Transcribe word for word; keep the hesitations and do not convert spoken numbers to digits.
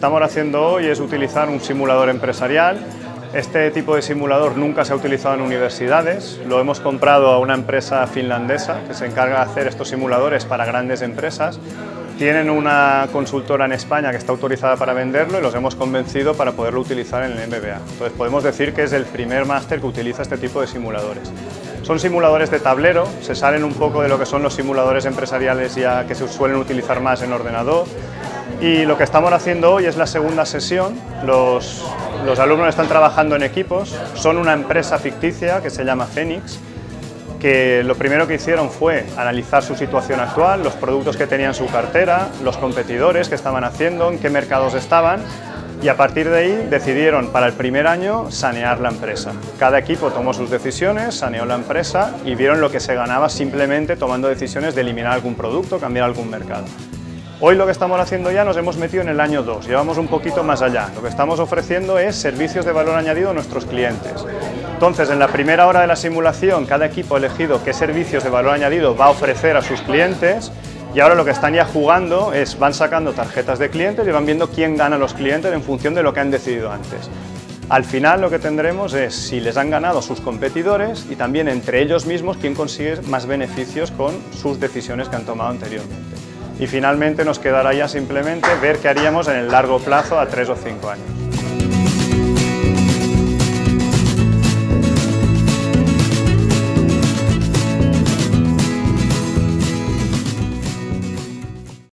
estamos haciendo hoy es utilizar un simulador empresarial. Este tipo de simulador nunca se ha utilizado en universidades, lo hemos comprado a una empresa finlandesa que se encarga de hacer estos simuladores para grandes empresas. Tienen una consultora en España que está autorizada para venderlo y los hemos convencido para poderlo utilizar en el M B A. Entonces podemos decir que es el primer máster que utiliza este tipo de simuladores. Son simuladores de tablero, se salen un poco de lo que son los simuladores empresariales ya que se suelen utilizar más en ordenador. Y lo que estamos haciendo hoy es la segunda sesión. Los, los alumnos están trabajando en equipos, son una empresa ficticia que se llama Phoenix, que lo primero que hicieron fue analizar su situación actual, los productos que tenían en su cartera, los competidores que estaban haciendo, en qué mercados estaban, y a partir de ahí decidieron para el primer año sanear la empresa. Cada equipo tomó sus decisiones, saneó la empresa y vieron lo que se ganaba simplemente tomando decisiones de eliminar algún producto, cambiar algún mercado. Hoy lo que estamos haciendo ya nos hemos metido en el año dos, llevamos un poquito más allá. Lo que estamos ofreciendo es servicios de valor añadido a nuestros clientes. Entonces, en la primera hora de la simulación, cada equipo ha elegido qué servicios de valor añadido va a ofrecer a sus clientes y ahora lo que están ya jugando es, van sacando tarjetas de clientes y van viendo quién gana a los clientes en función de lo que han decidido antes. Al final lo que tendremos es si les han ganado sus competidores y también entre ellos mismos quién consigue más beneficios con sus decisiones que han tomado anteriormente. Y finalmente nos quedará ya simplemente ver qué haríamos en el largo plazo a tres o cinco años.